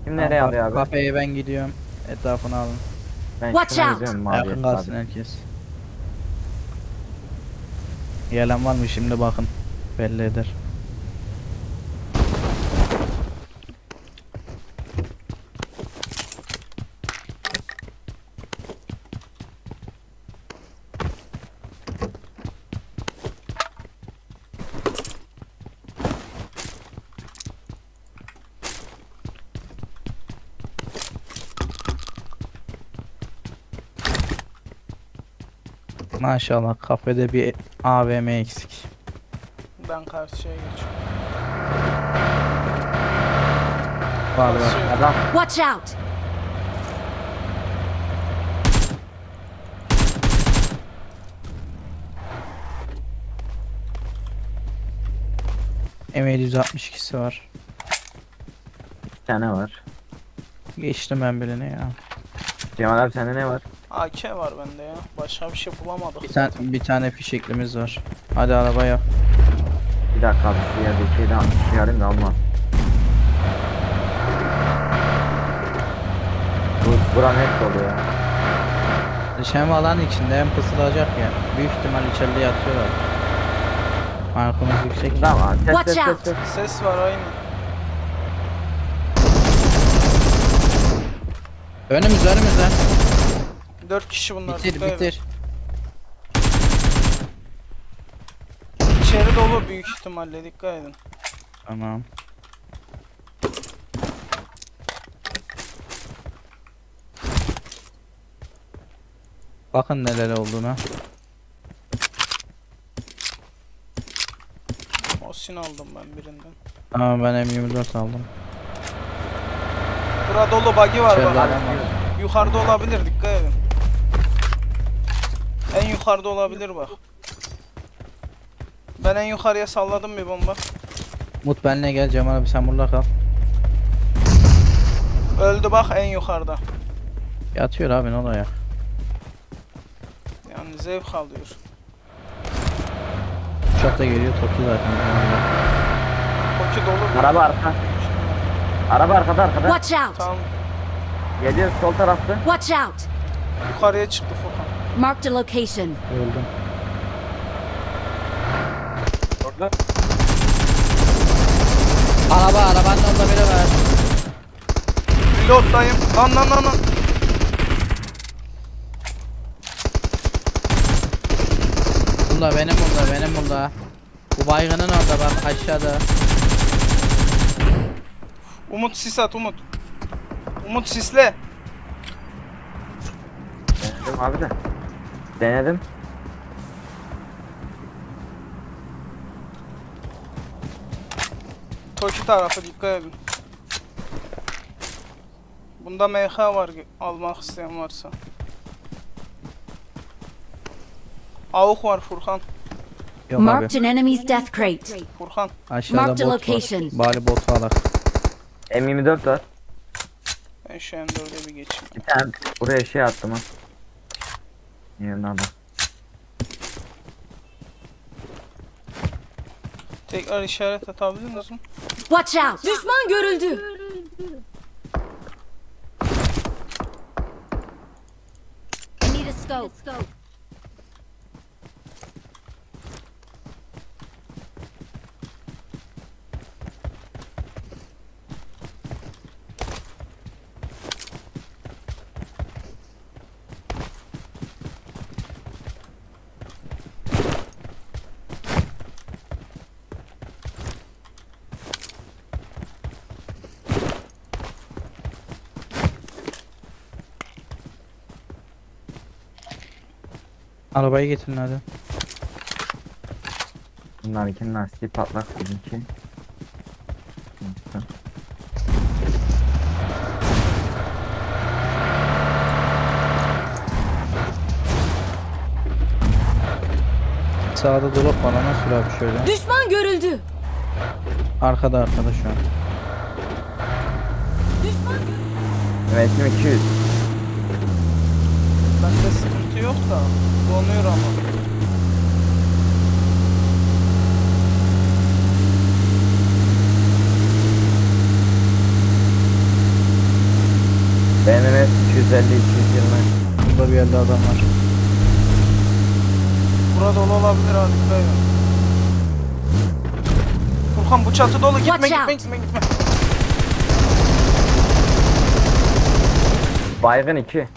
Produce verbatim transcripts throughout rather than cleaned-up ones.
Kim nereye alıyor abi? Kafeye ben gidiyorum. Etrafını alın. Ben Watch şuna out. gidiyorum mavi. Yakın kalsın herkes. Gelen var mı şimdi bakın. Belli eder. Maşallah kafede bir A V M eksik. Ben karşıya geçiyorum. Var var. Karşıya- Adam Watch out! M yedi yüz altmış ikisi var. bir tane var. Geçtim ben birini ya. Cemal abi sende ne var? A K var bende ya. Başka bir şey bulamadık. Bir tane bir tane fişeklimiz var. Hadi arabaya. Bir dakika abi şu yerde şeyden altmış şey alayım da almam. Bu buranın hep dolu ya. Hem alan içinde hem pısılacak ya. Büyük ihtimal içeride yatıyorlar. Markamız yüksek. Tamam ses Watch ses ses out. ses. Ses var aynı. Önümüz önümüzde. Dört kişi bunlar. Bitir dikkat edin. bitir. İçeri dolu büyük ihtimalle, dikkat edin. Tamam. Bakın neler olduğuna. Mosin aldım ben birinden. Ama ben M yirmi dört aldım. Burada dolu buggy var İçeride bak. adam var. Yukarıda olabilir, dikkat edin. En yukarıda olabilir bak. Ben en yukarıya salladım bir bomba. Mut benle gel Cemal abi sen burada kal. Öldü bak en yukarıda. Yatıyor abi ne oluyor? Yani zevk alıyor. Uçak da geliyor Toki zaten. Koki dolu. Araba arka. Araba arkada arkada. Watch out! Tamam, Geliyor sol tarafta. Watch out! yukarıya çıktı Furkan. Marked a location. Öldüm. Orada. Araba arabanın orada biri var. Pilottayım. Lan lan lan lan. Bunda benim bunda benim bunda. Bu baygının orada bak aşağıda. Umut sis at Umut. Umut sisle. Denedim abi de. Denedim. Toki tarafı dikkat edin. Bunda M H var, almak isteyen varsa. Avuk var Furkan. Yok Marked abi. an enemy's death crate. Furkan. Aşağıda Marked bot location. var. Bari bot alak. M yirmi dört var. Ben şu M dörde bir geçeyim. Bir tane buraya şey attım ha. Yerine adam. Tekrar işaret atabilir misin? Watch out! Düşman görüldü. I need a scope. Arabayı getirin hadi. Bunlarınkinin lastiği patlak bizimki. Sağda drop var ona sür abi şöyle. Düşman görüldü. Arkada arkada şu an. Düşman görüldü. Evet şimdi iki yüz. Bende sıkıntı yok da donuyor ama. Benim hep iki yüz elli iki yüz yirmi. Burada bir yerde adam var. Burada dolu olabilir abi. Dikkat edin. Furkan bu çatı dolu. Gitme Watch gitme out. gitme gitme. Baygın iki.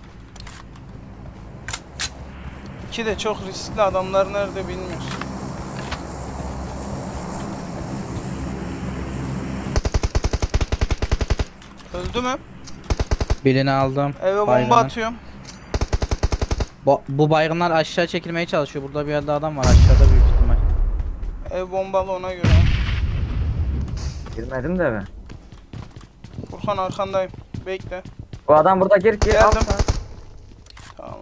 İki de çok riskli, adamlar nerede bilmiyoruz. Öldü mü? Birini aldım. Eve bomba Baygını. atıyorum. Bu, bu baygınlar aşağı çekilmeye çalışıyor. Burada bir yerde adam var aşağıda büyük ihtimal. Ev bombalı, ona göre. Girmedim de ben. Furkan arkandayım. Bekle. Bu adam burada gir gir. al Geldim. sana. Tamam.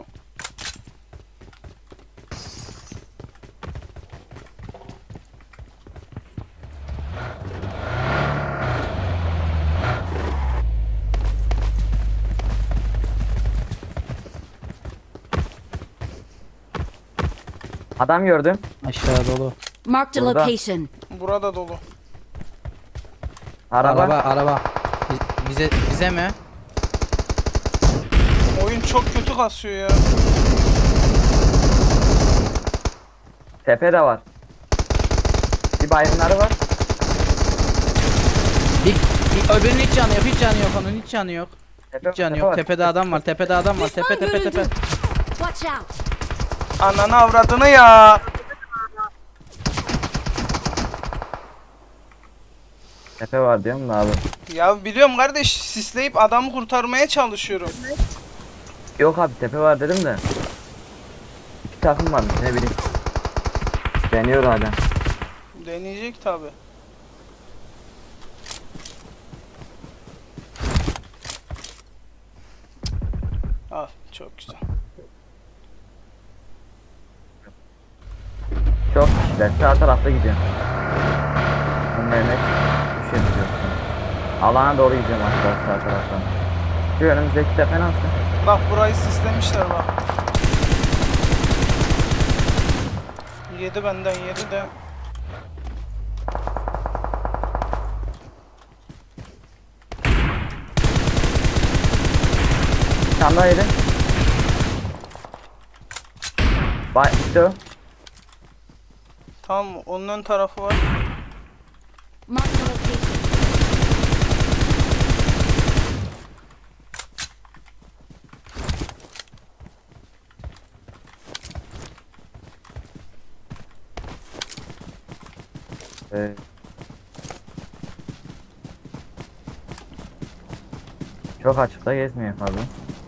Adam gördüm. Aşağı dolu. Marked a Burada. location. Burada dolu. Araba. Araba araba. Bi- Bize bize mi? Oyun çok kötü kasıyor ya. Tepe de var. Bir baygınları var. Bir, bir, öbürünün hiç canı yok. Hiç canı yok onun. Hiç canı yok. Tepe, Hiç canı tepe yok. var. Tepede adam var. Tepede adam var. Düşman Tepe tepe tepe. görüldü. Watch out. Ananı avradını ya. Tepe var diyorum da abi. Ya biliyorum kardeş, sisleyip adamı kurtarmaya çalışıyorum. Yok abi tepe var dedim de. İki takım varmış ne bileyim. Deniyor hala. Deneyecek tabi. Al, çok güzel. Çok kişiler sağ tarafta gidiyor. Bu Mehmet bir şey diyor. Alana doğru gidiyorum aşağı sağ taraftan. Şu önümüzdeki tepe nasıl? Bak burayı sislemişler bak. Yedi benden, yedi de. Tam daha yedi. Bay işte o. Tamam, onun ön tarafı var. Marked a location. Ee, Çok açıkta gezmiyor fazla.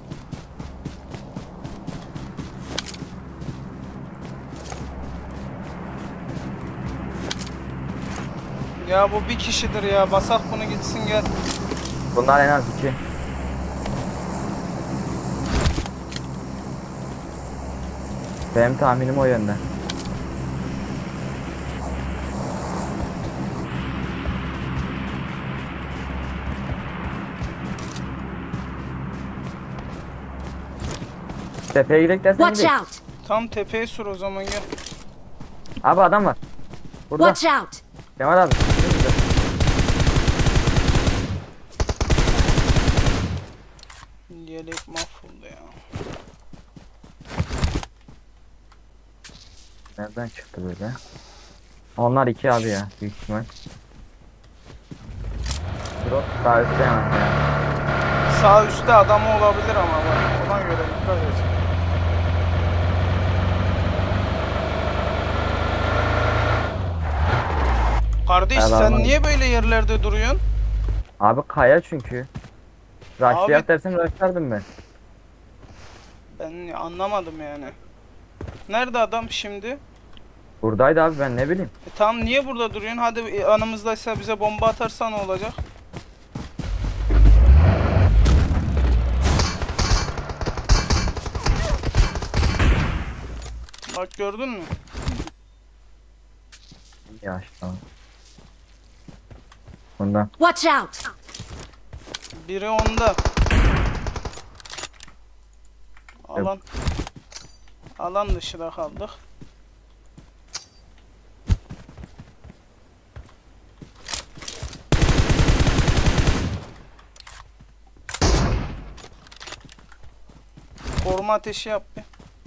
Ya bu bir kişidir ya. Basak bunu, gitsin gel. Bunlar en az iki. Benim tahminim o yönde. Tepeye gidelim dersen Watch gidelim. out. Tam tepeye sür o zaman, gel. Abi adam var. Burada. Watch out. Kemal abi. Önümüzde. Yelek mahvoldu ya. Nereden çıktı böyle? Onlar iki abi ya büyük ihtimal. Drop sağ üstte hemen ya. Sağ üstte adamı olabilir ama bak. Ona göre dikkat et. Kardeş Ya sen ben- niye böyle yerlerde duruyorsun? Abi kaya çünkü. Rushlayat Abi- dersen rushlardım ben. Ben anlamadım yani. Nerede adam şimdi? Buradaydı abi ben ne bileyim. E tamam, niye burada duruyorsun? Hadi e, anımızdaysa bize bomba atarsan ne olacak? Bak gördün mü? Ya işte. Bundan. Watch out. Biri onda. Alan. Alan dışında kaldık. Koruma ateşi yap bir.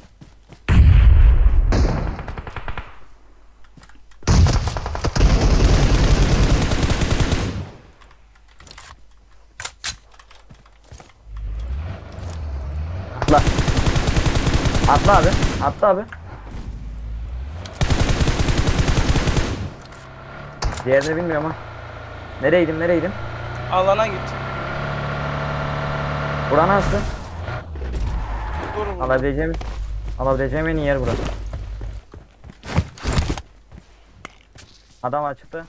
Atla. Atla abi. Atla abi. Diğerini bilmiyorum ha. Nereydim nereydim? Alana git. Bura nasıl? Dur burada. Alabileceğim Alabileceğim en iyi yer burası. Adam açıktı.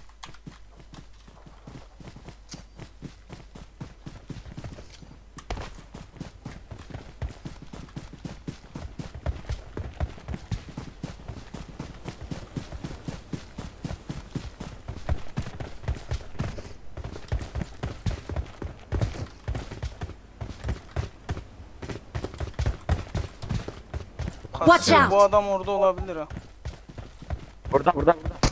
Watch Kasıyor, out. bu adam orada olabilir ha. Burada burada burada.